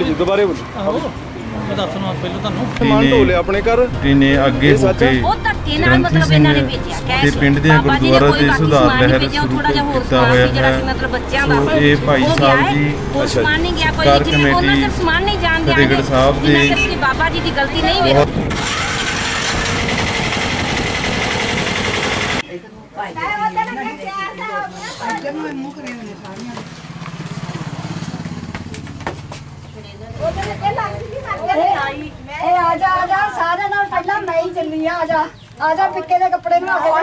Minute ਜੀ ਦੁਬਾਰੇ ਬੋਲੋ। मैं दस पहले तुहानू ਸਮਾਨ ਢੋ ਲਿਆ ਆਪਣੇ ਘਰ ਨੇ ਅੱਗੇ ਹੋ ਕੇ मतलब इन्होंने भेजा ਤੇ ਪਿੰਡ ਦੇ ਗੁਰਦੁਆਰਾ ਤੇ ਸੁਧਾਰ ਲਹਿਰ ਸ਼ੁਰੂ ਕੀਤਾ ਹੋਇਆ ਹੈ। ਸੋ ਇਹ ਭਾਈ ਸਾਹਿਬ ਜੀ ਕਾਰ ਕਮੇਟੀ ਫਤਿਹਗੜ੍ਹ ਸਾਹਿਬ ਦੇ बाबा जी की गलती नहीं है। आजा सारे नाल पहला मैं ही चली आजा पिक्के दे कपड़े नवा के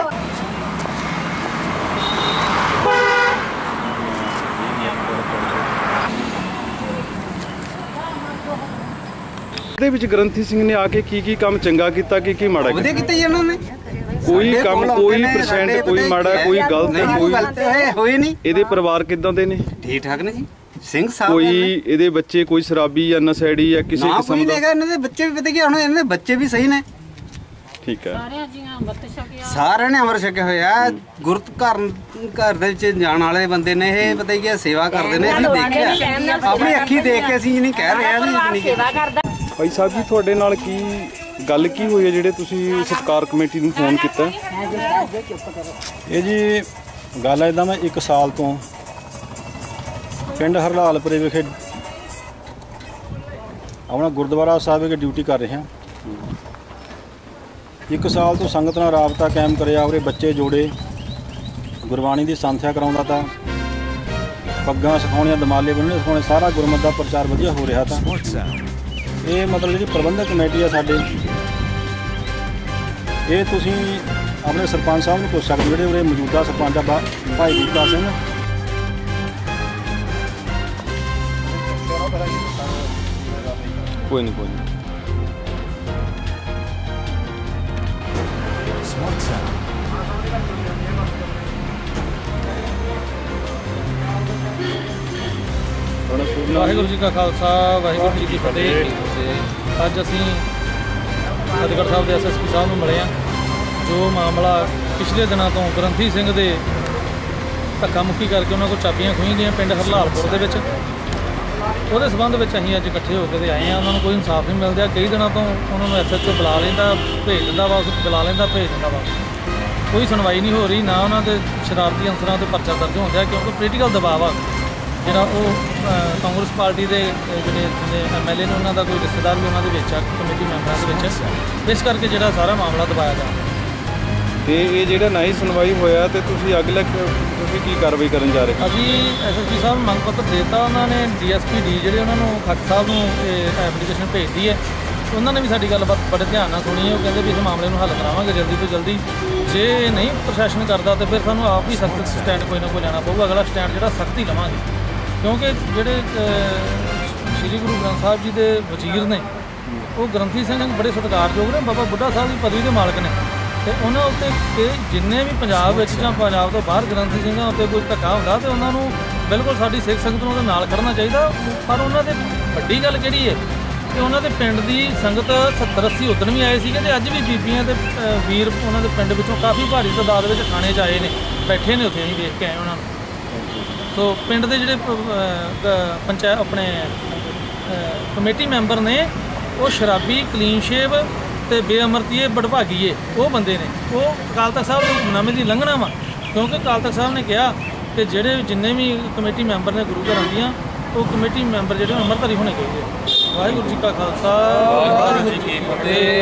ਦੇ ਵਿੱਚ ਗ੍ਰੰਥੀ ਸਿੰਘ ਨੇ ਆ ਕੇ ਕੀ ਕੰਮ ਚੰਗਾ ਕੀਤਾ ਕੀ ਮਾੜਾ ਵਧੀਆ ਕੀਤਾ ਜੀ ਉਹਨਾਂ ਨੇ। ਕੋਈ ਕੰਮ ਕੋਈ ਪਰਸੈਂਟ ਕੋਈ ਮਾੜਾ ਕੋਈ ਗਲਤ ਕੋਈ ਹੋਏ ਨਹੀਂ। ਇਹਦੇ ਪਰਿਵਾਰ ਕਿਦਾਂ ਦੇ ਨੇ? ਠੀਕ ਠਾਕ ਨੇ ਜੀ। ਸਿੰਘ ਸਾਹਿਬ ਕੋਈ ਇਹਦੇ ਬੱਚੇ ਕੋਈ ਸ਼ਰਾਬੀ ਜਾਂ ਨਸ਼ੇੜੀ ਜਾਂ ਕਿਸੇ ਕਿਸਮ ਦਾ? ਇਹਨਾਂ ਦੇ ਬੱਚੇ ਵੀ ਪਤਾ ਕੀ ਹੁਣ ਇਹਨਾਂ ਦੇ ਬੱਚੇ ਵੀ ਸਹੀ ਨੇ। ਠੀਕ ਹੈ। ਸਾਰਿਆਂ ਨੇ ਅੰਮ੍ਰਿਤ ਛਕਿਆ ਹੋਇਆ। ਗੁਰਤ ਘਰ ਦੇ ਵਿੱਚ ਜਾਣ ਵਾਲੇ ਬੰਦੇ ਨੇ ਇਹ ਪਤਾ ਕੀ ਸੇਵਾ ਕਰਦੇ ਨੇ। ਅਸੀਂ ਦੇਖਿਆ ਆਪਣੀ ਅੱਖੀ ਦੇਖ ਕੇ ਅਸੀਂ ਨਹੀਂ ਕਹਿ ਰਹੇ ਆ ਨਹੀਂ ਸੇਵਾ ਕਰਦਾ। ਭਾਈ ਸਾਹਿਬ ਜੀ ਤੁਹਾਡੇ ਨਾਲ ਕੀ ਗੱਲ ਕੀ ਹੋਈ ਹੈ ਜਿਹੜੇ ਤੁਸੀਂ ਸਤਿਕਾਰ ਕਮੇਟੀ ਨੂੰ ਫੋਨ ਕੀਤਾ? ਇਹ ਜੀ ਗੱਲ ਇੱਦਾਂ ਮੈਂ 1 ਸਾਲ ਤੋਂ ਪਿੰਡ ਹਰਲਾਲਪੁਰੇ ਵਿਖੇ ਆਪਣਾ ਗੁਰਦੁਆਰਾ ਸਾਹਿਬ ਵਿਖੇ ਡਿਊਟੀ ਕਰ ਰਿਹਾ। 1 ਸਾਲ ਤੋਂ ਸੰਗਤ ਨਾਲ ਰਾਬਤਾ ਕਾਇਮ ਕਰਿਆ। ਉਹਦੇ ਬੱਚੇ ਜੋੜੇ ਗੁਰਬਾਣੀ ਦੀ ਸੰਥਿਆ ਕਰਾਉਂਦਾ ਤਾਂ ਪੱਗਾਂ ਸਿਖਾਉਣੀਆਂ ਦਮਾਲੇ ਬੰਨ੍ਹਣੇ ਸਿਖਾਉਣੇ ਸਾਰਾ ਗੁਰਮਤਿ ਦਾ ਪ੍ਰਚਾਰ ਵਧੀਆ ਹੋ ਰਿਹਾ ਤਾਂ ਇਹ ਮਤਲਬ ਜਿਹੜੀ ਪ੍ਰਬੰਧਕ ਕਮੇਟੀ ਆ ਸਾਡੇ ਇਹ ਤੁਸੀਂ ਆਪਣੇ ਸਰਪੰਚ ਸਾਹਿਬ ਨੂੰ ਪੁੱਛ ਸਕਦੇ ਜਿਹੜੇ ਉਰੇ ਮੌਜੂਦਾ ਸਰਪੰਚ ਆ ਭਾਈ ਬੂਟਾ ਸਿੰਘ। ਕੋਈ ਨਹੀਂ वाहिगुरू जी का खालसा वाहिगुरू जी की फतेह। अज असीं फतेहगढ़ साहब के SSP साहब नूं मिले हैं। जो मामला पिछले दिनों तो ग्रंथी सिंह के धक्का मुक्की करके उन्होंने को चाबियां खोई गई पिंड हरलालपुर के वो संबंध में असीं अज इकट्ठे होकर आए हैं। उन्होंने कोई इंसाफ नहीं मिलता। कई दिनों तो उन्होंने SHO बुला लेंदा भेज दिंदा वा बुला लेंदा भेज दिंदा वा कोई सुनवाई नहीं हो रही ना उन्होंने शरारती अंसरां ते परचा दर्ज होंदा क्योंकि पोलीटिकल दबाव आ ਜਿਹੜਾ ਉਹ ਕਾਂਗਰਸ ਪਾਰਟੀ ਦੇ ਜਿਹੜੇ MLA ਨੇ ਉਹਨਾਂ ਦਾ ਕੋਈ ਰਿਸ਼ਤੇਦਾਰ ਵੀ ਉਹਨਾਂ ਦੇ ਵਿੱਚ ਆ ਕਮੇਟੀ ਮੈਂਬਰਾਂ ਦੇ ਵਿੱਚ ਇਸ ਕਰਕੇ ਜਿਹੜਾ ਸਾਰਾ ਮਾਮਲਾ ਦਬਾਇਆ ਜਾ ਤੇ ਇਹ ਜਿਹੜਾ ਨਹੀਂ ਸੁਣਵਾਈ ਹੋਇਆ ਤੇ ਤੁਸੀਂ ਅਗਲਾ ਤੁਸੀਂ ਕੀ ਕਾਰਵਾਈ ਕਰਨ ਜਾ ਰਹੇ? ਅਸੀਂ SSP ਸਾਹਿਬ ਨੂੰ ਮੰਗ ਪੱਤਰ ਦਿੱਤਾ। ਉਹਨਾਂ ਨੇ DSP ਜਿਹੜੇ ਉਹਨਾਂ ਨੂੰ ਖੱਟ ਸਾਹਿਬ ਨੂੰ ਐਪਲੀਕੇਸ਼ਨ ਭੇਜਦੀ ਹੈ। ਉਹਨਾਂ ਨੇ ਵੀ ਸਾਡੀ ਗੱਲਬਾਤ ਬੜੇ ਧਿਆਨ ਨਾਲ ਸੁਣੀ। ਉਹ ਕਹਿੰਦੇ ਵੀ ਇਸ ਮਾਮਲੇ ਨੂੰ ਹੱਲ ਕਰਾਵਾਂਗੇ ਜਲਦੀ ਤੋਂ ਜਲਦੀ। ਜੇ ਨਹੀਂ ਪ੍ਰਸ਼ਾਸਨ ਕਰਦਾ ਤਾਂ ਫਿਰ ਸਾਨੂੰ ਆਪ ਹੀ ਸਖਤ ਸਟੈਂਡ ਕੋਈ ਨਾ ਕੋਈ ਲੈਣਾ ਪਊਗਾ। ਅਗਲਾ ਸਟੈਂਡ ਜਿਹੜਾ ਸਖਤੀ ਲਵਾਂਗੇ क्योंकि जोड़े श्री गुरु ग्रंथ साहब जी के वजीर ने वो ग्रंथी सिंह बड़े सत्कारयोग ने बाबा बुढ़ा साहब की पदवी के मालक ने तो उन्होंने उत्ते जिन्ने भी पंजाब या पंजाब तो बाहर ग्रंथी सिंह उत्ते कोई धक्का होंदा तो उन्होंने बिल्कुल साडी सिख संगत नूं नाल खड़ना चाहिए। पर उन्होंने वड्डी गल किहड़ी है कि उन्होंने पिंड की संगत 70-80 उदण भी आए थे अज भी बीबियां ते वीर उन्होंने पिंड विचों काफ़ी भारी तादाद में थाने च आए ने बैठे ने उत्थे असीं देख के आए उन्होंने। तो पिंड के जोड़े पंचायत अपने कमेटी मैंबर ने वो शराबी क्लीन शेव तो बेअमरतीए बड़भागीए वो बंदे ने वो अकाल तख्त साहब नामे की लंघना वा क्योंकि अकाल तख्त साहब ने कहा कि जोड़े जिन्ने भी कमेटी मैंबर ने गुरु घर दियाँ वो कमेटी मैंबर जो अमरधारी होने चाहिए। वाहिगुरू जी का खालसा वाहिगुरू जी की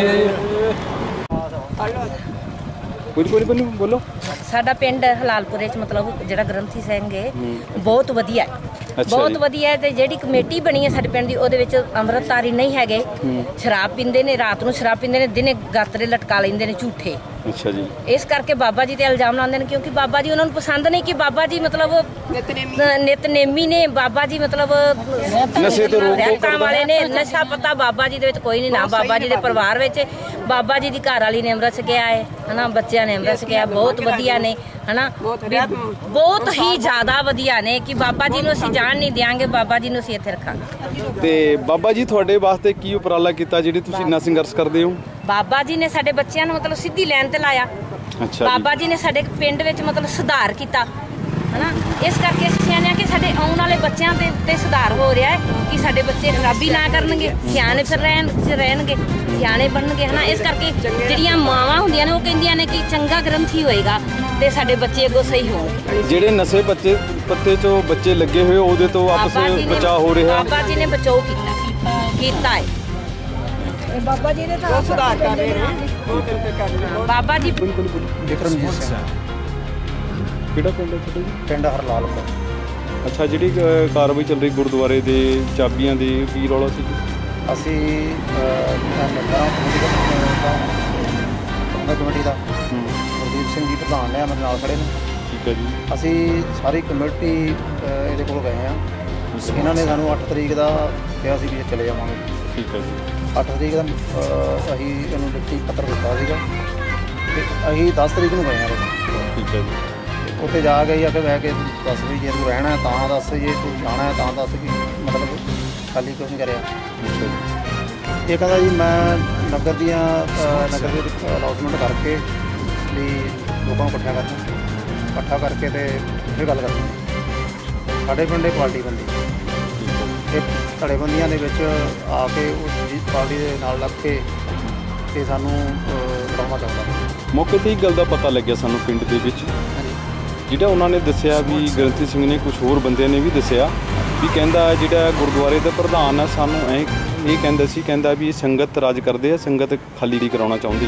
फतेह। बोलो साडा पिंड हलालपुरे च मतलब जिहड़ा ग्रंथी सिंह है बहुत वधिया है बहुत वधिया है। जिहड़ी कमेटी बनी है साडे पिंड दी ओहदे विच अमृतधारी नहीं हैगे। शराब पींदे ने रात नूं शराब पींदे ने दिने गातरे लटका लैंदे ने झूठे। अच्छा जी इस करके बाबा जी ते इल्जाम लांदे ने क्योंकि बाबा जी उन्होंने पसंद नहीं कि बाबा जी मतलब नितनेमी ने बाबा जी मतलब नशे तो रोकने वाले ने नशा पता बाबा जी दे विच कोई नहीं ना बाबा जी दे परिवार विच बाबा जी दी घर वाली ने अमृत छकिया है ना बच्चों ने अमृत छकिया बहुत वधिया ने है ना बहुत ही ज़्यादा वधिया ने कि बाबा जी नूं असीं जान नहीं देंगे बाबा जी नूं असीं इत्थे रखांगे। ते बाबा जी तुहाडे वास्ते की उपराला कीता जिहड़ी तुसीं इन्ना संघर्ष करदे हो? बाबा जी ने साडे बच्चों नूं मतलब सीधी लाइन ते लाया। अच्छा बाबा जी ने साडे पिंड विच मतलब सुधार कीता ਹਨਾ। ਇਸ ਕਰਕੇ ਅਸੀਂ ਚਾਹੁੰਦੇ ਹਾਂ ਕਿ ਸਾਡੇ ਆਉਣ ਵਾਲੇ ਬੱਚਿਆਂ ਦੇ ਉੱਤੇ ਸੁਧਾਰ ਹੋ ਰਿਹਾ ਹੈ ਕਿ ਸਾਡੇ ਬੱਚੇ ਖਰਾਬੀ ਨਾ ਕਰਨਗੇ, ਸਿਆਣੇ ਫਿਰ ਰਹਿਣਗੇ, ਸਿਆਣੇ ਬਣਨਗੇ ਹਨਾ। ਇਸ ਕਰਕੇ ਜਿਹੜੀਆਂ ਮਾਵਾਂ ਹੁੰਦੀਆਂ ਨੇ ਉਹ ਕਹਿੰਦੀਆਂ ਨੇ ਕਿ ਚੰਗਾ ਗ੍ਰੰਥੀ ਹੋਏਗਾ ਤੇ ਸਾਡੇ ਬੱਚੇ ਅੱਗੋਂ ਸਹੀ ਹੋਣਗੇ। ਜਿਹੜੇ ਨਸ਼ੇ ਪੱਤੇ ਚੋਂ ਬੱਚੇ ਲੱਗੇ ਹੋਏ ਉਹਦੇ ਤੋਂ ਆਪਸ ਬਚਾਅ ਹੋ ਰਿਹਾ। ਬਾਬਾ ਜੀ ਨੇ ਬਚਾਓ ਕੀਤਾ ਹੈ। ਬਾਬਾ ਜੀ ਨੇ ਤਾਂ ਸੁਧਾਰ ਕਰ ਰਹੇ ਨੇ। ਬਾਬਾ ਜੀ ਵਿਕਰਮਜੀਤ ਸਿੰਘ ਕਿਹੜਾ ਪਿੰਡ ਹੈ ਤੁਹਾਡਾ ਜੀ? ਪਿੰਡ ਹਰਲਾਲਪੁਰ। ਅੱਛਾ, ਜਿਹੜੀ ਕਾਰਵਾਈ ਚੱਲ ਰਹੀ ਗੁਰਦੁਆਰੇ ਦੇ ਚਾਬੀਆਂ ਦੀ ਕੀ ਰੌਲਾ ਸੀ? ਅਸੀਂ ਕਮੇਟੀ ਦਾ ਗੁਰਦੀਪ ਸਿੰਘ ਜੀ ਪ੍ਰਧਾਨ ਨੇ ਮੇਰੇ ਨਾਲ ਖੜੇ ਨੇ। ਠੀਕ ਹੈ ਜੀ। ਅਸੀਂ ਸਾਰੀ ਕਮੇਟੀ ਇਹਦੇ ਕੋਲ ਗਏ ਹਾਂ। ਇਹਨਾਂ ਨੇ ਸਾਨੂੰ 8 ਤਰੀਕ ਦਾ ਕਿਹਾ ਸੀ ਵੀ ਚਲੇ ਜਾਵਾਂਗੇ। ਠੀਕ ਹੈ ਜੀ। 8 ਤਰੀਕ ਦਾ ਅਸੀਂ ਇਹਨੂੰ ਲਿਖਤੀ ਪੱਤਰ ਦਿੱਤਾ ਸੀਗਾ ਤੇ ਅਸੀਂ 10 ਤਰੀਕ ਨੂੰ ਗਏ ਹਾਂ। ਠੀਕ ਹੈ ਜੀ। ਉੱਥੇ ਜਾ ਕੇ ਆ ਕੇ ਬਹਿ ਕੇ ਦੱਸ ਵੀ ਜੇ ਤੂੰ ਰਹਿਣਾ ਤਾਂ ਦੱਸ, ਜੇ ਤੂੰ ਜਾਣਾ ਤਾਂ ਦੱਸ, ਕਿ ਮਤਲਬ ਖਾਲੀ ਕਿਉਂ ਨਹੀਂ ਕਰਿਆ। ਅੱਛਾ ਜੀ। ਇਹ ਕਹਿੰਦਾ ਜੀ ਮੈਂ ਨਗਰ ਦੇ ਅਨਾਊਂਸਮੈਂਟ ਕਰਕੇ ਵੀ ਲੋਕਾਂ ਨੂੰ ਇਕੱਠਾ ਕਰਕੇ ਤੇ ਫਿਰ ਗੱਲ ਕਰਨੀ। ਸਾਡੇ ਪਿੰਡ ਇੱਕ ਪਾਰਟੀ ਬੰਦੀ ਇਹ ਧੜੇਬੰਦੀਆਂ ਦੇ ਵਿੱਚ ਆ ਕੇ ਉਸ ਪਾਰਟੀ ਦੇ ਨਾਲ ਲੱਗ ਕੇ ਤੇ ਸਾਨੂੰ ਲੜਾਉਣਾ ਚਾਹੁੰਦਾ। ਮੌਕੇ 'ਤੇ ਇੱਕ ਗੱਲ ਦਾ ਪਤਾ ਲੱਗਿਆ ਸਾਨੂੰ ਪਿੰਡ ਦੇ ਵਿੱਚ, ਜਿਹੜਾ ਉਹਨਾਂ ਨੇ ਦੱਸਿਆ ਵੀ ਗ੍ਰੰਥੀ ਸਿੰਘ ਨੇ ਕੁਝ ਹੋਰ ਬੰਦਿਆਂ ਨੇ ਵੀ ਦੱਸਿਆ ਵੀ ਕਹਿੰਦਾ ਜਿਹੜਾ ਗੁਰਦੁਆਰੇ ਦਾ ਪ੍ਰਧਾਨ ਆ ਸਾਨੂੰ ਇਹ ਕਹਿੰਦਾ ਵੀ ਸੰਗਤ ਰਾਜ ਕਰਦੇ ਆ, ਸੰਗਤ ਖਾਲੀ ਨਹੀਂ ਕਰਾਉਣਾ ਚਾਹੁੰਦੀ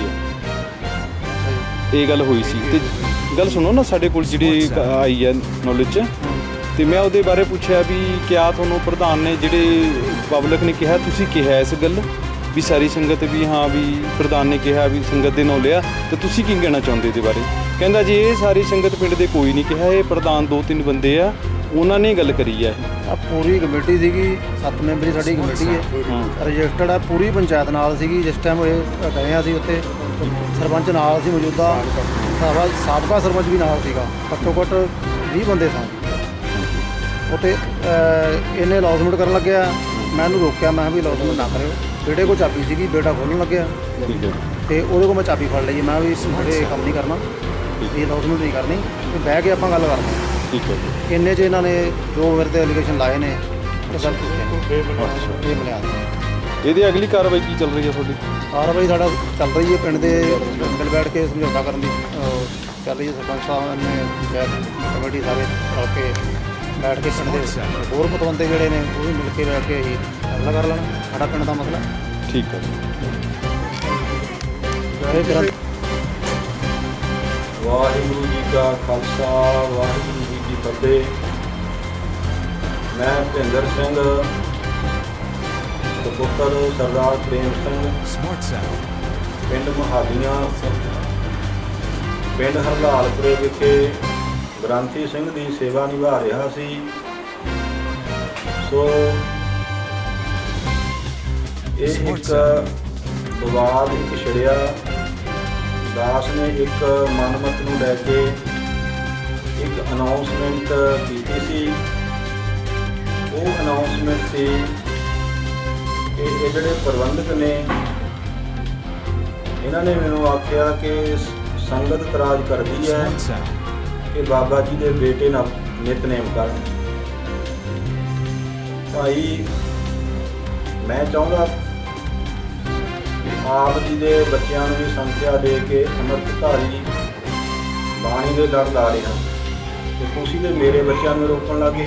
ਹੈ। ਇਹ ਗੱਲ ਹੋਈ ਸੀ। ਤੇ ਗੱਲ ਸੁਣੋ ਨਾ, ਸਾਡੇ ਕੋਲ ਜਿਹੜੀ ਆਈ ਹੈ ਨੌਲੇਜ 'ਚ, ਤੇ ਮੈਂ ਉਹਦੇ ਬਾਰੇ ਪੁੱਛਿਆ ਵੀ ਕਿਆ ਤੁਹਾਨੂੰ ਪ੍ਰਧਾਨ ਨੇ ਜਿਹੜੇ ਪਬਲਿਕ ਨੇ ਕਿਹਾ, ਤੁਸੀਂ ਕਿਹਾ ਇਸ ਗੱਲ ਵੀ ਸਾਰੀ ਸੰਗਤ ਵੀ ਹਾਂ ਵੀ ਪ੍ਰਧਾਨ ਨੇ ਕਿਹਾ ਵੀ ਸੰਗਤ ਦੇ ਨਾਂ ਲਿਆ, ਤੇ ਤੁਸੀਂ ਕੀ ਕਹਿਣਾ ਚਾਹੁੰਦੇ ਇਹਦੇ ਬਾਰੇ? ਕਹਿੰਦਾ ਜੀ ਇਹ ਸਾਰੀ ਸੰਗਤ ਪਿੰਡ ਦੇ ਕੋਈ ਨਹੀਂ ਕਿਹਾ, ਇਹ ਪ੍ਰਧਾਨ 2-3 ਬੰਦੇ ਆ ਉਹਨਾਂ ਨੇ ਗੱਲ ਕਰੀ ਹੈ। ਆ ਪੂਰੀ ਕਮੇਟੀ ਸੀਗੀ, 7 ਮੈਂਬਰੀ ਸਾਡੀ ਕਮੇਟੀ ਹੈ, ਰਜਿਸਟਰਡ ਆ, ਪੂਰੀ ਪੰਚਾਇਤ ਨਾਲ ਸੀਗੀ ਜਿਸ ਟਾਈਮ ਇਹ ਗਏ ਅਸੀਂ ਉੱਥੇ। ਸਰਪੰਚ ਨਾਲ ਸੀ ਮੌਜੂਦਾ, ਸਾਬਕਾ ਸਰਪੰਚ ਵੀ ਨਾਲ ਸੀਗਾ, ਘੱਟੋ ਘੱਟ 20 ਬੰਦੇ ਸਨ ਉੱਥੇ। ਇਹਨੇ ਅਨਾਊਂਸਮੈਂਟ ਕਰਨ ਲੱਗਿਆ, ਮੈਂ ਇਹਨੂੰ ਰੋਕਿਆ, ਮੈਂ ਵੀ ਅਨਾਊਂਸਮੈਂਟ ਨਾ ਕਰਿਓ। ਬੇਟੇ ਕੋਲ ਚਾਬੀ ਸੀਗੀ, ਬੇਟਾ ਖੋਲ੍ਹਣ ਲੱਗਿਆ ਤੇ ਉਹਦੇ ਕੋਲ ਮੈਂ ਚਾਬੀ ਫੜ ਲਈ। ਮੈਂ ਵੀ ਇਹ ਕੰਮ ਨਹੀਂ ਕਰਨਾ, ਇਹ ਅਨਾਊਂਸਮੈਂਟ ਨਹੀਂ ਕਰਨੀ, ਤੇ ਬਹਿ ਕੇ ਆਪਾਂ ਗੱਲ ਕਰਦੇ ਹਾਂ। ਠੀਕ ਹੈ ਜੀ। ਇੰਨੇ 'ਚ ਇਹਨਾਂ ਨੇ ਜੋ ਮੇਰੇ 'ਤੇ ਐਲੀਗੇਸ਼ਨ ਲਾਏ ਨੇ ਉਹ ਸਭ ਇਹ ਬੁਨਿਆਦ। ਇਹਦੀ ਅਗਲੀ ਕਾਰਵਾਈ ਕੀ ਚੱਲ ਰਹੀ ਹੈ ਤੁਹਾਡੀ? ਕਾਰਵਾਈ ਸਾਡਾ ਚੱਲ ਰਹੀ ਹੈ, ਪਿੰਡ ਦੇ ਮਿਲ ਬੈਠ ਕੇ ਸਮਝੌਤਾ ਕਰਨ ਦੀ ਚੱਲ ਰਹੀ ਹੈ। ਸਰਪੰਚ ਸਾਹਿਬ ਨੇ ਕਮੇਟੀ ਸਾਰੇ ਰਲ ਕੇ ਬੈਠ ਕੇ ਪਿੰਡ ਦੇ ਹੋਰ ਪਤਵੰਤੇ ਜਿਹੜੇ ਨੇ ਉਹ ਵੀ ਮਿਲ ਕੇ ਬੈਠ ਕੇ ਹੀ ਹੱਲ ਕਰ ਲੈਣਾ ਸਾਡਾ ਪਿੰਡ ਦਾ ਮਸਲਾ। ਠੀਕ ਹੈ। ਵਾਹਿਗੁਰੂ ਜੀ ਕਾ ਖਾਲਸਾ, ਵਾਹਿਗੁਰੂ ਜੀ ਕੀ ਫਤਿਹ। ਮੈਂ ਭਿੰਦਰ ਸਿੰਘ ਸਪੁੱਤਰ ਸਰਦਾਰ ਪ੍ਰੇਮ ਸਿੰਘ, ਪਿੰਡ ਮਹਾਲੀਆਂ, ਪਿੰਡ ਹਰਲਾਲਪੁਰੇ ਵਿਖੇ ਗ੍ਰੰਥੀ ਸਿੰਘ ਦੀ ਸੇਵਾ ਨਿਭਾ ਰਿਹਾ ਸੀ। ਸੋ ਇਹ ਇੱਕ ਵਿਵਾਦ ਛਿੜਿਆ। ਦਾਸ ਨੇ ਇੱਕ ਮਨਮਤ ਨੂੰ ਲੈ ਕੇ ਇੱਕ ਅਨਾਊਂਸਮੈਂਟ ਕੀਤੀ ਸੀ। ਉਹ ਅਨਾਊਂਸਮੈਂਟ ਸੀ ਕਿ ਇਹ ਜਿਹੜੇ ਪ੍ਰਬੰਧਕ ਨੇ ਇਹਨਾਂ ਨੇ ਮੈਨੂੰ ਆਖਿਆ ਕਿ ਸੰਗਤ ਇਤਰਾਜ਼ ਕਰਦੀ ਹੈ ਕਿ ਬਾਬਾ ਜੀ ਦੇ ਬੇਟੇ ਨਾਲ ਨਿਤਨੇਮ ਕਰਨ। ਭਾਈ ਮੈਂ ਚਾਹੁੰਦਾ ਆਪ ਜੀ ਦੇ ਬੱਚਿਆਂ ਨੂੰ ਵੀ ਸੰਥਿਆ ਦੇ ਕੇ ਅੰਮ੍ਰਿਤਧਾਰੀ ਬਾਣੀ ਦੇ ਲੜ ਲਾ ਰਹੇ ਹਨ, ਤੇ ਤੁਸੀਂ ਤੇ ਮੇਰੇ ਬੱਚਿਆਂ ਨੂੰ ਰੋਕਣ ਲੱਗੇ।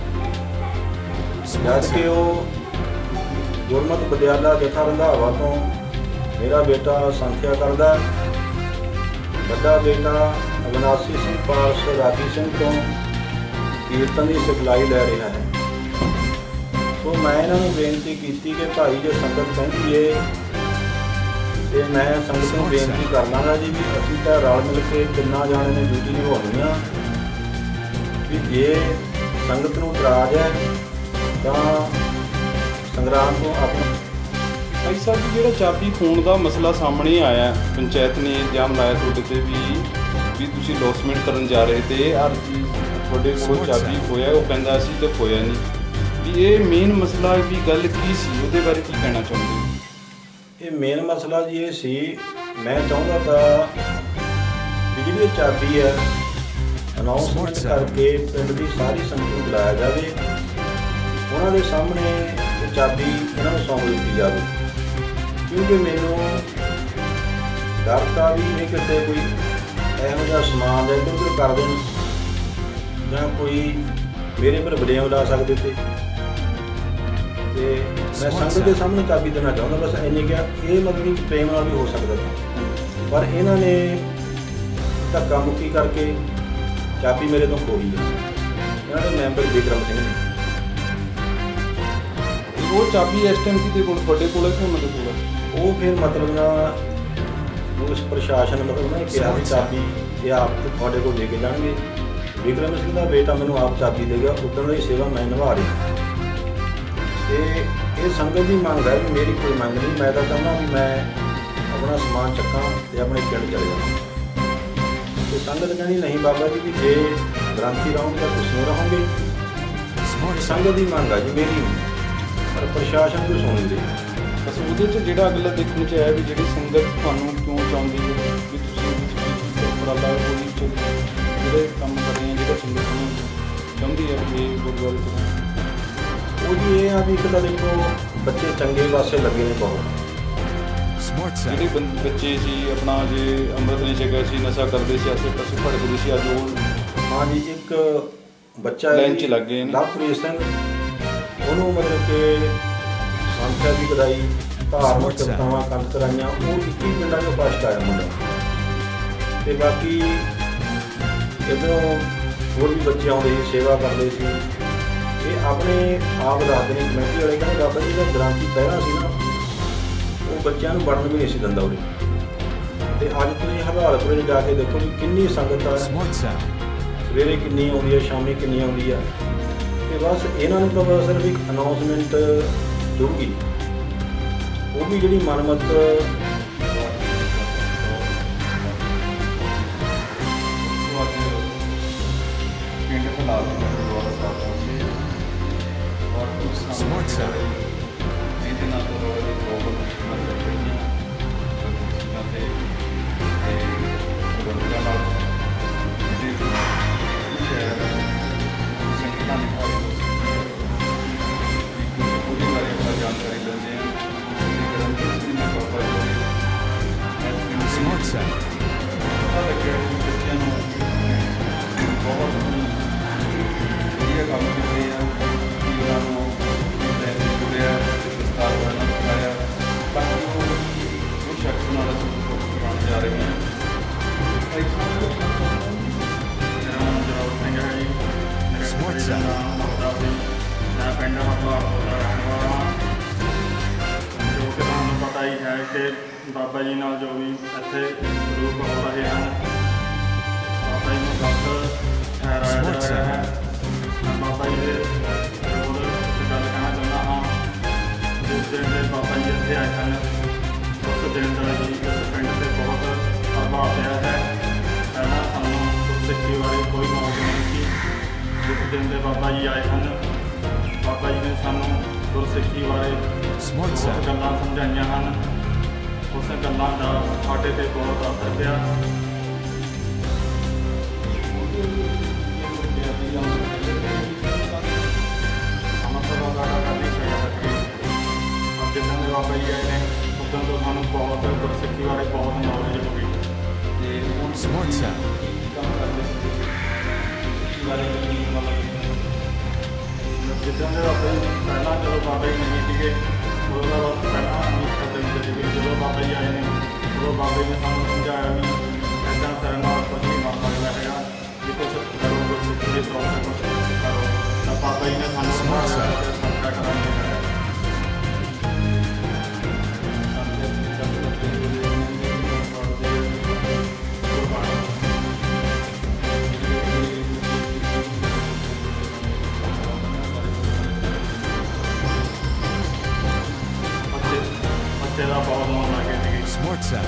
ਜਦ ਕਿ ਉਹ ਗੁਰਮਤਿ ਵਿਦਿਆਲਾ ਜਥਾ ਰੰਧਾਵਾ ਤੋਂ ਮੇਰਾ ਬੇਟਾ ਸੰਥਿਆ ਕਰਦਾ, ਵੱਡਾ ਬੇਟਾ ਅਵਿਨਾਸ਼ੀ ਸਿੰਘ ਪਾਰਸ ਰਾਜੀ ਸਿੰਘ ਤੋਂ ਕੀਰਤਨ ਦੀ ਸਿਖਲਾਈ ਲੈ ਰਿਹਾ ਹੈ। ਸੋ ਮੈਂ ਇਹਨਾਂ ਨੂੰ ਬੇਨਤੀ ਕੀਤੀ ਕਿ ਭਾਈ ਜੇ ਸੰਗਤ ਕਹਿੰਦੀ ਏ ਤੇ ਮੈਂ ਸੰਗਤ ਨੂੰ ਬੇਨਤੀ ਕਰ ਲਾਂਗਾ ਜੀ ਵੀ ਅਸੀਂ ਤਾਂ ਰਲ ਮਿਲ ਕੇ ਤਿੰਨਾਂ ਜਾਣੇ ਨੇ ਡਿਊਟੀ ਨਿਭਾਉਣੀ ਆ, ਵੀ ਜੇ ਸੰਗਤ ਨੂੰ ਇਤਰਾਜ਼ ਹੈ ਤਾਂ ਸੰਗਰਾਮ ਤੋਂ ਆਪਣਾ। ਭਾਈ ਸਾਹਿਬ ਜੀ, ਜਿਹੜਾ ਚਾਬੀ ਖੋਣ ਦਾ ਮਸਲਾ ਸਾਹਮਣੇ ਆਇਆ, ਪੰਚਾਇਤ ਨੇ ਇਲਜ਼ਾਮ ਲਾਇਆ ਤੁਹਾਡੇ 'ਤੇ ਵੀ ਤੁਸੀਂ ਲੌਸਮੈਂਟ ਕਰਨ ਜਾ ਰਹੇ ਤੇ ਅਰਜੀ ਤੁਹਾਡੇ ਕੋਲ ਚਾਬੀ ਖੋਇਆ, ਉਹ ਕਹਿੰਦਾ ਸੀ ਤੇ ਖੋਇਆ ਨਹੀਂ, ਵੀ ਇਹ ਮੇਨ ਮਸਲਾ ਵੀ ਗੱਲ ਕੀ ਸੀ, ਉਹਦੇ ਬਾਰੇ ਕੀ ਕਹਿਣਾ ਚਾਹੁੰਦੇ ਹੋ? ਇਹ ਮੇਨ ਮਸਲਾ ਜੀ ਇਹ ਸੀ, ਮੈਂ ਚਾਹੁੰਦਾ ਤਾਂ ਵੀ ਜਿਹੜੀ ਇਹ ਚਾਬੀ ਹੈ ਅਨਾਉਂਸਮੈਂਟ ਕਰਕੇ ਪਿੰਡ ਦੀ ਸਾਰੀ ਸੰਗਤ ਨੂੰ ਬੁਲਾਇਆ ਜਾਵੇ, ਉਹਨਾਂ ਦੇ ਸਾਹਮਣੇ ਇਹ ਚਾਬੀ ਇਹਨਾਂ ਨੂੰ ਸੌਂਪ ਦਿੱਤੀ ਜਾਵੇ। ਕਿਉਂਕਿ ਮੈਨੂੰ ਡਰ ਤਾਂ ਵੀ ਇਹ ਕਿਤੇ ਕੋਈ ਇਹੋ ਜਿਹਾ ਸਮਾਨ ਦਾ ਇੱਧਰ ਉੱਧਰ ਕਰ ਦੇਣ ਜਾਂ ਕੋਈ ਮੇਰੇ ਪਰ ਬਲੇਮ ਲਾ ਸਕਦੇ ਤੇ ਮੈਂ ਸੰਗਤ ਦੇ ਸਾਹਮਣੇ ਚਾਬੀ ਦੇਣਾ ਚਾਹੁੰਦਾ, ਬਸ ਇੰਨੇ ਕਿਹਾ। ਇਹ ਮਤਲਬ ਕਿ ਪ੍ਰੇਮ ਨਾਲ ਵੀ ਹੋ ਸਕਦਾ ਸੀ, ਪਰ ਇਹਨਾਂ ਨੇ ਧੱਕਾ ਮੁੱਕੀ ਕਰਕੇ ਚਾਬੀ ਮੇਰੇ ਤੋਂ ਖੋਈ ਹੈ। ਇਹਨਾਂ ਦੇ ਮੈਂਬਰ ਵਿਕਰਮ ਸਿੰਘ ਨੇ। ਉਹ ਚਾਬੀ ਇਸ ਟਾਈਮ ਕਿਤੇ ਕੋਲ ਤੁਹਾਡੇ ਕੋਲ ਹੈ ਕਿ ਉਹਨਾਂ ਦੇ ਕੋਲ ਹੈ? ਉਹ ਫਿਰ ਮਤਲਬ ਨਾ ਉਸ ਪ੍ਰਸ਼ਾਸਨ ਮਤਲਬ ਨਾ ਕਿਹਾ ਵੀ ਚਾਬੀ ਇਹ ਆਪ ਤੁਹਾਡੇ ਕੋਲ ਲੈ ਕੇ ਜਾਣਗੇ। ਵਿਕਰਮ ਸਿੰਘ ਦਾ ਬੇਟਾ ਮੈਨੂੰ ਆਪ ਚਾਬੀ ਦੇਗਾ, ਉੱਦਣ ਦੀ ਸੇਵਾ ਮੈਂ ਨਿਭਾ ਰਹੀ। ਅਤੇ ਇਹ ਸੰਗਤ ਦੀ ਮੰਗ ਹੈ ਵੀ ਮੇਰੀ ਕੋਈ ਮੰਗ ਨਹੀਂ। ਮੈਂ ਤਾਂ ਚਾਹੁੰਦਾ ਵੀ ਮੈਂ ਆਪਣਾ ਸਮਾਨ ਚੱਕਾਂ ਅਤੇ ਆਪਣੇ ਪਿੰਡ ਚਲੇ ਜਾਵਾਂ। ਅਤੇ ਸੰਗਤ ਕਹਿੰਦੀ ਨਹੀਂ ਬਾਬਾ ਜੀ ਵੀ ਜੇ ਗ੍ਰੰਥੀ ਰਹੋਗੇ ਤਾਂ ਤੁਸੀਂ ਰਹੋਗੇ। ਸੰਗਤ ਦੀ ਮੰਗ ਹੈ ਜੀ, ਮੇਰੀ ਪਰ ਪ੍ਰਸ਼ਾਸਨ ਕੋਈ ਸੁਣ ਨਹੀਂ ਰਹੀ। ਬਸ ਉਹਦੇ 'ਚ ਜਿਹੜਾ ਅਗਲਾ ਦੇਖਣ 'ਚ ਆਇਆ ਵੀ ਜਿਹੜੀ ਸੰਗਤ ਤੁਹਾਨੂੰ ਕਿਉਂ ਚਾਹੁੰਦੀ ਹੈ ਵੀ ਤੁਸੀਂ ਉਪਰਾਲਾ ਕੋਈ ਜਿਹੜੇ ਕੰਮ ਕਰ ਰਹੇ ਆ, ਜਿਹੜਾ ਸੰਗਤ ਨੂੰ ਚਾਹੁੰਦੀ ਹੈ ਇਹ ਗੁਰਦੁਆਰੇ 'ਚ? ਉਹ ਜੀ ਇਹ ਆ ਵੀ ਇੱਕ ਤਾਂ ਦੇਖੋ ਬੱਚੇ ਚੰਗੇ ਪਾਸੇ ਲੱਗੇ ਨੇ ਬਹੁਤ। ਜਿਹੜੇ ਬੱਚੇ ਸੀ ਆਪਣਾ ਜੇ ਅੰਮ੍ਰਿਤ ਨਹੀਂ ਛਕਿਆ ਸੀ, ਨਸ਼ਾ ਕਰਦੇ ਸੀ, ਆਸੇ ਪਾਸੇ ਭੜਕਦੇ ਸੀ, ਅੱਜ ਉਹ ਹਾਂ ਜੀ ਇੱਕ ਬੱਚਾ ਲਾਈਨ 'ਚ ਲੱਗ ਗਏ ਨੇ। ਲਵਪ੍ਰੀਤ ਸਿੰਘ, ਉਹਨੂੰ ਮਤਲਬ ਕਿ ਸੰਥਿਆ ਵੀ ਕਰਾਈ, ਧਾਰਮਿਕ ਕਥਾਵਾਂ ਕੰਠ ਕਰਾਈਆਂ। ਉਹ 21 ਪਿੰਡਾਂ 'ਚੋਂ ਫਸਟ ਆਇਆ ਮੁੰਡਾ। ਅਤੇ ਬਾਕੀ ਇੱਧਰੋਂ ਹੋਰ ਵੀ ਬੱਚੇ ਆਉਂਦੇ ਸੀ, ਸੇਵਾ ਕਰਦੇ ਸੀ। ਇਹ ਆਪਣੇ ਆਪ ਦੱਸਦੇ ਨੇ ਕਮੇਟੀ ਵਾਲੇ, ਕਹਿੰਦੇ ਬਾਬਾ ਜੀ ਦਾ ਗ੍ਰੰਥੀ ਪਹਿਲਾਂ ਸੀ ਨਾ, ਉਹ ਬੱਚਿਆਂ ਨੂੰ ਵੜਨ ਵੀ ਨਹੀਂ ਸੀ ਦਿੰਦਾ ਉਰੇ। ਅਤੇ ਅੱਜ ਤੁਸੀਂ ਹਰਹਾਲਪੁਰੇ ਜਾ ਕੇ ਦੇਖੋ ਵੀ ਕਿੰਨੀ ਸੰਗਤ ਆ, ਸਵੇਰੇ ਕਿੰਨੀ ਆਉਂਦੀ ਹੈ, ਸ਼ਾਮੀ ਕਿੰਨੀ ਆਉਂਦੀ ਆ। ਅਤੇ ਬਸ ਇਹਨਾਂ ਨੂੰ ਤਾਂ ਬਸ ਸਿਰਫ ਇੱਕ ਅਨਾਉਂਸਮੈਂਟ ਜੁੜੂਗੀ, ਉਹ ਵੀ ਜਿਹੜੀ ਮਨਮਤ ਪਿੰਡ ਫਿਲਹਾਲ ਗੁਰਦੁਆਰਾ ਸਾਹਿਬ ਪਹੁੰਚੇ ਔਰ ਕੁਝ ਸਮੇਂ ਇਹਦੇ ਨਾਲ ਤੋਂ ਬਹੁਤ ਮੁਸ਼ਕਿਲਾਂ ਚੱਲ ਰਹੀਆਂ ਅਤੇ ਗੁਰਦੁਆਰਾ ਨਾਲ ਜਿਹੜੇ ਕੁਝ ਸੰਗਤਾਂ ਨੇ ਉਹਦੇ ਬਾਰੇ ਆਪਾਂ ਜਾਣਕਾਰੀ ਲੈਂਦੇ ਹਾਂ। ਪਤਾ ਲੱਗਿਆ ਕਿ ਬੱਚਿਆਂ ਨੂੰ ਬਹੁਤ ਵਧੀਆ ਕੰਮ ਕੀਤੇ ਆ ਕਿ ਉਹਨਾਂ ਨੂੰ ਲੈਣੇ ਜੁੜਿਆ ਵਿਸਤਾਰ ਕਰਨਾ ਸਿਖਾਇਆ ਤਾਂ ਕਿ ਉਹ ਸ਼ਖਸ ਨਾਲ ਬਣ ਜਾ ਰਹੇ ਹਨ। ਮੇਰਾ ਨਾਮ ਜਰਾਵਰ ਸਿੰਘ ਹੈ ਜੀ। ਮੇਰਾ ਨਾਮ ਮਹਦਾ ਸਿੰਘ, ਮੈਂ ਪਿੰਡ ਹਰਹਾਲਪੁਰ ਦਾ ਰਹਿਣ ਵਾਲਾ ਹਾਂ। ਜੋ ਕਿ ਤੁਹਾਨੂੰ ਪਤਾ ਹੀ ਹੈ ਕਿ ਬਾਬਾ ਜੀ ਨਾਲ ਜੋ ਵੀ ਇੱਥੇ ਸਲੂਕ ਹੋ ਰਹੇ ਹਨ, ਬਾਬਾ ਜੀ ਨੂੰ ਗਲਤ ਠਹਿਰਾਇਆ ਜਾ ਰਿਹਾ ਹੈ। ਮੈਂ ਬਾਬਾ ਜੀ ਦੇ ਵਿਰੋਧ ਵਿੱਚ ਗੱਲ ਕਹਿਣਾ ਚਾਹੁੰਦਾ ਹਾਂ। ਜਿਸ ਦਿਨ ਦੇ ਬਾਬਾ ਜੀ ਇੱਥੇ ਆਏ ਹਨ, ਉਸ ਦਿਨ ਦਾ ਜੀ ਇਸ ਪਿੰਡ 'ਤੇ ਬਹੁਤ ਪ੍ਰਭਾਵ ਪਿਆ ਹੈ। ਪਹਿਲਾਂ ਸਾਨੂੰ ਗੁਰਸਿੱਖੀ ਬਾਰੇ ਕੋਈ ਨੌਲੇਜ ਨਹੀਂ ਸੀ। ਜਿਸ ਦਿਨ ਦੇ ਬਾਬਾ ਜੀ ਆਏ ਹਨ, ਬਾਬਾ ਜੀ ਨੇ ਸਾਨੂੰ ਗੁਰਸਿੱਖੀ ਬਾਰੇ ਬਹੁਤ ਗੱਲਾਂ ਸਮਝਾਈਆਂ ਹਨ। ਉਸ ਗੱਲਾਂ ਦਾ ਸਾਡੇ 'ਤੇ ਬਹੁਤ ਅਸਰ ਪਿਆ। ਜਿੱਦਾਂ ਦੇ ਬਾਬਾ ਜੀ ਆਏ ਨੇ ਉੱਦਾਂ ਤੋਂ ਸਾਨੂੰ ਬਹੁਤ ਗੁਰਸਿੱਖੀ ਬਾਰੇ ਬਹੁਤ ਨੌਲੇਜ ਹੋ ਗਈ। ਅਤੇ ਕੰਮ ਕਰਦੇ ਜਿੱਦਾਂ ਦੇ ਬਾਬਾ ਜੀ ਪਹਿਲਾਂ ਚਲੋ ਬਾਬਾ ਜੀ ਨਹੀਂ ਸੀਗੇ, ਉਦੋਂ ਦਾ ਪਹਿਲਾਂ ਨਹੀਂ ਕਰਦੇ ਹੁੰਦੇ ਸੀਗੇ। ਜਦੋਂ ਬਾਬਾ ਜੀ ਆਏ ਨੇ ਉਦੋਂ ਬਾਬਾ ਜੀ ਨੇ ਸਾਨੂੰ ਸਮਝਾਇਆ ਵੀ ਇੱਦਾਂ ਕਰਨ ਨਾਲ ਕੁਝ ਨਹੀਂ ਬਣ ਸਕਦਾ ਹੈਗਾ, ਜੇ ਕੁਛ ਕਰੋ ਗੁਰਸਿੱਖੀ ਦੇ ਤੌਰ 'ਤੇ ਕੁਛ ਕਰੋ। ਤਾਂ ਬਾਬਾ ਜੀ ਨੇ ਸਾਨੂੰ ਸੰਸਕਾਰ ਕਰਾਂਗੇ। ਬੱਚੇ ਦਾ ਬਹੁਤ ਮਨ ਲੱਗੇ ਸੀਗੇ।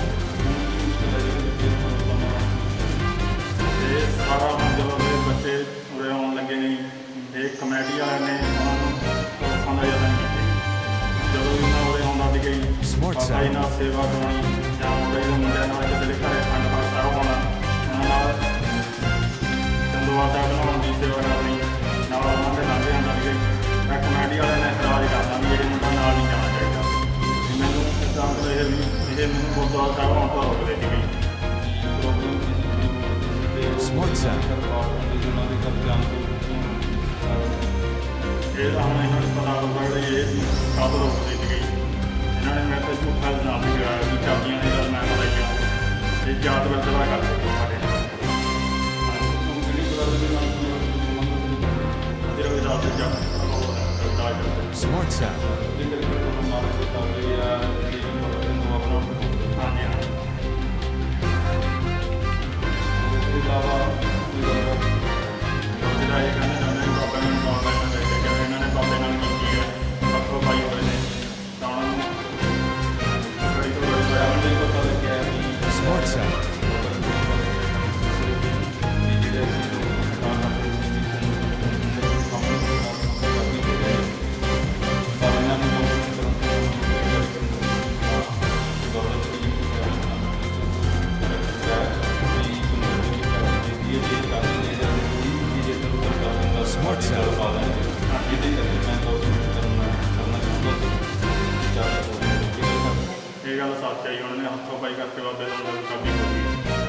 ਇਹ ਸਾਰਾ ਹੁਣ ਜਦੋਂ ਦੇ ਬੱਚੇ ਉਰੇ ਆਉਣ ਲੱਗੇ ਨੇ, ਇਹ ਕਮੇਟੀ ਵਾਲਿਆਂ ਨੇ ਉਹਨਾਂ ਨੂੰ ਲੋਕਾਂ ਦਾ ਯਤਨ ਕੀਤੇ। ਜਦੋਂ ਵੀ ਮੈਂ ਉਰੇ ਆਉਂਦਾ ਸੀਗਾ ਜੀ, ਬਾਬਾ ਜੀ ਨਾਲ ਸੇਵਾ ਕਰਾਉਣੀ ਜਾਂ ਬਾਬਾ ਜੀ ਦੇ ਮੁੰਡਿਆਂ ਨਾਲ ਕਿਸੇ ਦੇ ਘਰੇ ਅਖੰਡ ਪਾਠ ਸਾਹਿਬ ਹੋਣਾ, ਉਹਨਾਂ ਨਾਲ ਤੇ ਮੈਨੂੰ ਗੁਰਦੁਆਰਾ ਸਾਹਿਬ ਆਉਣ ਤੋਂ ਰੋਕ ਦਿੱਤੀ ਗਈ। ਇਹ ਤਾਂ ਹੁਣ ਇਹਨਾਂ ਨੂੰ ਪਤਾ ਲੱਗਾ ਕਿ ਇਹ ਕਦ ਰੋਕ ਦਿੱਤੀ ਗਈ। ਇਹਨਾਂ ਨੇ ਮੇਰੇ ਤੇ ਝੂਠਾ ਇਲਜ਼ਾਮ ਲਗਾਇਆ ਵੀ ਚਾਬੀਆਂ ਦੀ ਗੱਲ ਮੈਂ ਕਰਾਈਆਂ ਤੇ ਜਾਤ ਬਦਲਾ ਕਰ ਦਿੱਤੀ ਸਾਡੇ ਨਾਲ। Smart Sound. Smart Sound. Smart Sound. ਇਹ ਗੱਲ ਸੱਚ ਹੈ ਜੀ, ਉਹਨਾਂ ਨੇ ਹੱਥੋਂ ਪਾਈ ਕਰਕੇ ਬਾਬੇ ਦਾ ਅੰਦਰ ਕਾਬੀ ਹੋ ਗਈ।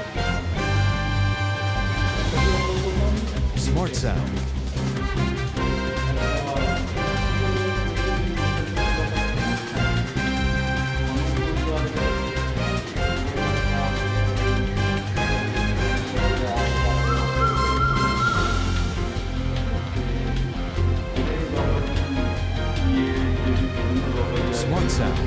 Smart Sound. Smart Sound.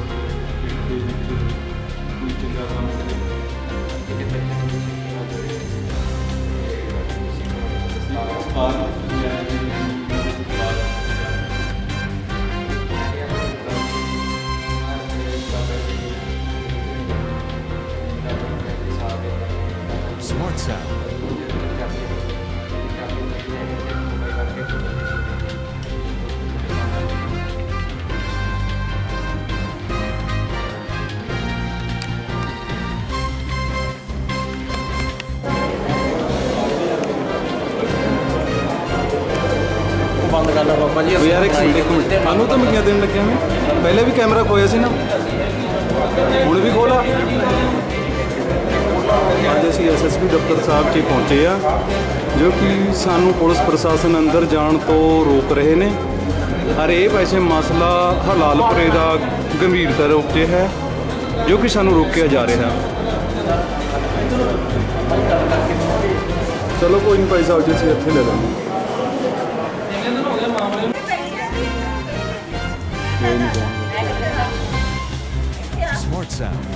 Smart Sound. ਬੰਦ ਕਰ ਲਾ ਬਾਬਾ ਜੀ। ਯਾਰ ਇੱਕ ਮਿੰਟ ਸਾਨੂੰ ਧਮਕੀਆਂ ਦੇਣ ਲੱਗਿਆ ਮੈਂ ਪਹਿਲੇ ਵੀ ਕੈਮਰਾ ਖੋਇਆ ਸੀ ਨਾ, ਹੁਣ ਵੀ ਖੋਲਾ। ਅੱਜ ਅਸੀਂ ਐਸਐਸਪੀ ਦਫ਼ਤਰ ਸਾਹਿਬ 'ਚ ਪਹੁੰਚੇ ਆ, ਜੋ ਕਿ ਸਾਨੂੰ ਪੁਲਿਸ ਪ੍ਰਸ਼ਾਸਨ ਅੰਦਰ ਜਾਣ ਤੋਂ ਰੋਕ ਰਹੇ ਨੇ। ਔਰ ਇਹ ਵੈਸੇ ਮਸਲਾ ਹਲਾਲਪੁਰੇ ਦਾ ਗੰਭੀਰਤਾ ਰੂਪ 'ਚ ਹੈ, ਜੋ ਕਿ ਸਾਨੂੰ ਰੋਕਿਆ ਜਾ ਰਿਹਾ। ਚਲੋ ਕੋਈ ਨਹੀਂ ਭਾਈ ਸਾਹਿਬ ਜੀ, ਅਸੀਂ ਇੱਥੇ ਲੈ ਲਾਂਗੇ। Smart Sound.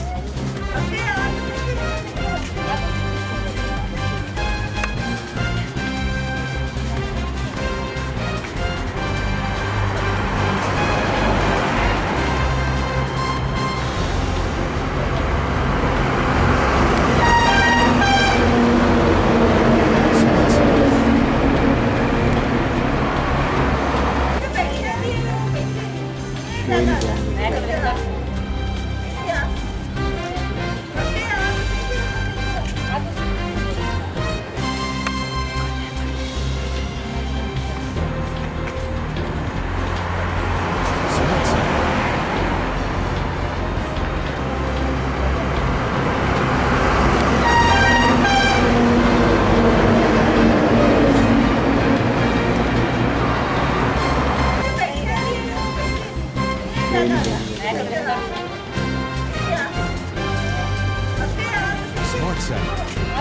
Smart Sound.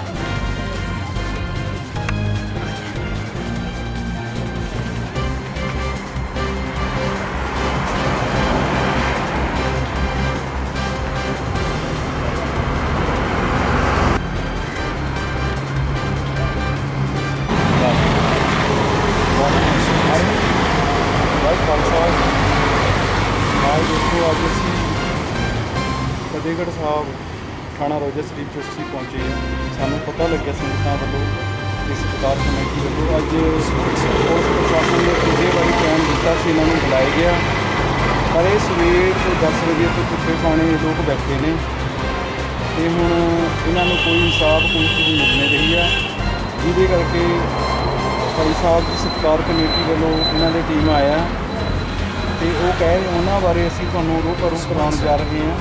ਅੱਜ ਅਸੀਂ ਫਤਿਹਗੜ੍ਹ ਸਾਹਿਬ ਥਾਣਾ ਰੋਜ਼ਾ ਸ਼ਰੀਫ 'ਚ ਅਸੀਂ ਪਹੁੰਚੇ ਹਾਂ। ਸਾਨੂੰ ਪਤਾ ਲੱਗਿਆ ਸੰਗਤਾਂ ਵੱਲੋਂ, ਇਸ ਸਰਕਾਰ ਕਮੇਟੀ ਵੱਲੋਂ ਅੱਜ ਪੁਲਿਸ ਪ੍ਰਸ਼ਾਸਨ ਨੇ ਦੂਜੇ ਵਾਰੀ ਟਾਈਮ ਦਿੱਤਾ ਸੀ, ਇਹਨਾਂ ਨੂੰ ਬੁਲਾਇਆ ਗਿਆ। ਪਰ ਇਹ ਸਵੇਰ ਤੋਂ 10 ਵਜੇ ਤੋਂ ਧੁੱਪੇ ਪਾਣੀ ਲੋਕ ਬੈਠੇ ਨੇ ਤੇ ਹੁਣ ਇਹਨਾਂ ਨੂੰ ਕੋਈ ਇਨਸਾਫ ਕੋਈ ਚੀਜ਼ ਮਿਲ ਨਹੀਂ ਰਹੀ ਆ, ਜਿਹਦੇ ਕਰਕੇ ਭਾਈ ਸਾਹਿਬ ਦੀ ਸਤਿਕਾਰ ਕਮੇਟੀ ਵੱਲੋਂ ਇਹਨਾਂ ਦੀ ਟੀਮ ਆਇਆ ਤੇ ਉਹ ਕਹਿ ਉਹਨਾਂ ਬਾਰੇ ਅਸੀਂ ਤੁਹਾਨੂੰ ਰੂਬਰੂ ਕਰਾਉਣ ਜਾ ਰਹੇ ਹਾਂ।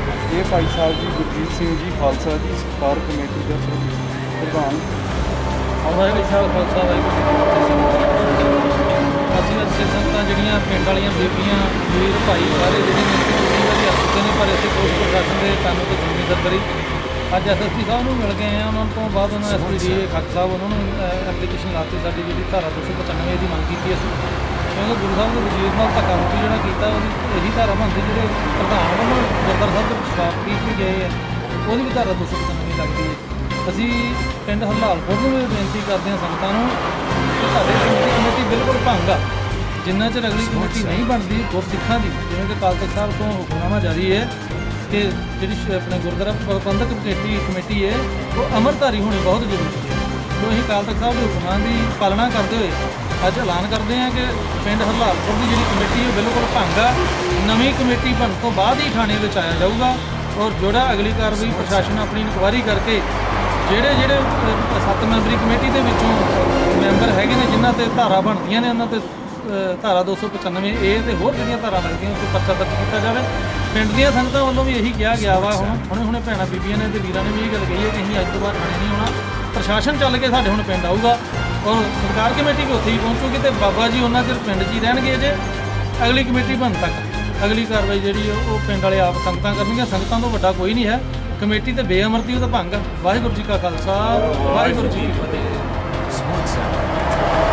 ਇਹ ਭਾਈ ਸਾਹਿਬ ਜੀ ਗੁਰਜੀਤ ਸਿੰਘ ਜੀ ਖਾਲਸਾ ਜੀ ਸਤਿਕਾਰ ਕਮੇਟੀ ਦਾ ਪ੍ਰਧਾਨ। ਵਾਹਿਗੁਰੂ ਸਾਹਿਬ ਖਾਲਸਾ ਵਾਹਿਗੁਰੂ। ਅਸੀਂ ਅੱਜ ਸਿੱਖ ਸੰਗਤਾਂ ਜਿਹੜੀਆਂ ਪਿੰਡ ਵਾਲੀਆਂ ਬੀਬੀਆਂ ਵੀਰ ਭਾਈ ਸਾਰੇ ਜਿਹੜੇ ਨੇ ਪਿਛਲੀ ਵਾਰੀ ਆ ਚੁੱਕੇ ਨੇ, ਪਰ ਇੱਥੇ ਪੁਲਿਸ ਪ੍ਰਸ਼ਾਸਨ ਦੇ ਕਾਨੂੰਨ ਤੇ ਜ਼ਮੀਨੀ ਸਰਕਾਰੀ ਅੱਜ ਐਸਐਸਪੀ ਸਾਹਿਬ ਨੂੰ ਮਿਲ ਗਏ ਆ। ਉਹਨਾਂ ਤੋਂ ਬਾਅਦ ਉਹਨਾਂ ਐਸਪੀ ਜੀ ਖੱਟ ਸਾਹਿਬ ਉਹਨਾਂ ਨੂੰ ਐਪਲੀਕੇਸ਼ਨ ਲਾਤੀ, ਸਾਡੀ ਜਿਹੜੀ ਧਾਰਾ 295 ਦੀ ਮੰਗ ਕੀਤੀ ਅਸੀਂ, ਕਿਉਂਕਿ ਗੁਰੂ ਸਾਹਿਬ ਨੇ ਵਿਸ਼ੇਸ਼ ਨਾਲ ਧੱਕਾ ਮੁੱਕੀ ਜਿਹੜਾ ਕੀਤਾ ਉਹਦੀ ਇਹੀ ਧਾਰਾ ਬਣਦੀ, ਜਿਹੜੇ ਪ੍ਰਧਾਨ ਵੱਲੋਂ ਗੁਰਦੁਆਰਾ ਸਾਹਿਬ ਦੇ ਵਿਸ਼ਵਾਸ ਕੀਤੀ ਗਏ ਆ ਉਹਦੀ ਵੀ ਧਾਰਾ 295 ਲੱਗਦੀ ਹੈ। ਅਸੀਂ ਪਿੰਡ ਹਰਲਾਲਪੁਰ ਨੂੰ ਵੀ ਬੇਨਤੀ ਕਰਦੇ ਹਾਂ ਸੰਗਤਾਂ ਨੂੰ ਕਿ ਸਾਡੇ ਕਮੇਟੀ ਬਿਲਕੁਲ ਭੰਗ ਆ। ਜਿੰਨਾ ਚਿਰ ਅਗਲੀ ਕਮੇਟੀ ਨਹੀਂ ਬਣਦੀ ਗੁਰਸਿੱਖਾਂ ਦੀ, ਜਿਵੇਂ ਕਿ ਅਕਾਲ ਤਖ਼ਤ ਸਾਹਿਬ ਤੋਂ ਹੁਕਮਨਾਮਾ ਜਾਰੀ ਹੈ ਕਿ ਜਿਹੜੀ ਆਪਣੇ ਗੁਰਦੁਆਰਾ ਪ੍ਰਬੰਧਕ ਕਮੇਟੀ ਹੈ ਉਹ ਅਮਰਧਾਰੀ ਹੋਣੀ ਬਹੁਤ ਜ਼ਰੂਰੀ ਹੈ। ਸੋ ਅਸੀਂ ਅਕਾਲ ਤਖ਼ਤ ਸਾਹਿਬ ਦੇ ਹੁਕਮਾਂ ਦੀ ਪਾਲਣਾ ਕਰਦੇ ਹੋਏ ਅੱਜ ਐਲਾਨ ਕਰਦੇ ਹਾਂ ਕਿ ਪਿੰਡ ਹਰਲਾਲਪੁਰ ਦੀ ਜਿਹੜੀ ਕਮੇਟੀ ਹੈ ਬਿਲਕੁਲ ਭੰਗ ਆ। ਨਵੀਂ ਕਮੇਟੀ ਬਣਨ ਤੋਂ ਬਾਅਦ ਹੀ ਥਾਣੇ ਵਿੱਚ ਆਇਆ ਜਾਊਗਾ ਔਰ ਜਿਹੜਾ ਅਗਲੀ ਕਾਰਵਾਈ ਪ੍ਰਸ਼ਾਸਨ ਆਪਣੀ ਇਨਕੁਆਇਰੀ ਕਰਕੇ ਜਿਹੜੇ 7 ਮੈਂਬਰੀ ਕਮੇਟੀ ਦੇ ਵਿੱਚੋਂ ਮੈਂਬਰ ਹੈਗੇ ਨੇ ਜਿਨ੍ਹਾਂ ਤੇ ਧਾਰਾ ਬਣਦੀਆਂ ਨੇ ਉਹਨਾਂ ਤੇ ਧਾਰਾ 295 ਏ ਤੇ ਹੋਰ ਜਿਹੜੀਆਂ ਧਾਰਾ ਲੱਗਦੀਆਂ ਉਹ 'ਤੇ ਪਰਚਾ ਦਰਜ ਕੀਤਾ ਜਾਵੇ। ਪਿੰਡ ਦੀਆਂ ਸੰਗਤਾਂ ਵੱਲੋਂ ਵੀ ਇਹੀ ਕਿਹਾ ਗਿਆ ਵਾ। ਹੁਣੇ ਭੈਣਾਂ ਬੀਬੀਆਂ ਨੇ ਤੇ ਵੀਰਾਂ ਨੇ ਵੀ ਇਹ ਗੱਲ ਕਹੀ ਹੈ ਕਿ ਅਸੀਂ ਅੱਜ ਤੋਂ ਬਾਅਦ ਥਾਣੇ ਨਹੀਂ ਆਉਣਾ, ਪ੍ਰਸ਼ਾਸਨ ਚੱਲ ਕੇ ਸਾਡੇ ਹੁਣ ਪਿੰਡ ਆਊਗਾ ਔਰ ਸਰਕਾਰ ਕਮੇਟੀ ਵੀ ਉੱਥੇ ਹੀ ਪਹੁੰਚੂਗੀ ਤੇ ਬਾਬਾ ਜੀ ਉਹਨਾਂ ਚਿਰ ਪਿੰਡ 'ਚ ਹੀ ਰਹਿਣਗੇ ਜੇ ਅਗਲੀ ਕਮੇਟੀ ਬਣਨ ਤੱਕ। ਅਗਲੀ ਕਾਰਵਾਈ ਜਿਹੜੀ ਉਹ ਪਿੰਡ ਵਾਲੇ ਆਪ ਸੰਗਤਾਂ ਕਰਨਗੀਆਂ। ਸੰਗਤਾਂ ਤੋਂ ਵੱਡਾ ਕੋਈ ਨਹੀਂ ਹੈ। ਕਮੇਟੀ ਤੇ ਬੇਅਮਰਤੀ ਉਹਦਾ ਭੰਗ। ਵਾਹਿਗੁਰੂ ਜੀ ਕਾ ਖਾਲਸਾ ਵਾਹਿਗੁਰੂ ਜੀ ਕੀ ਫਤਿਹ।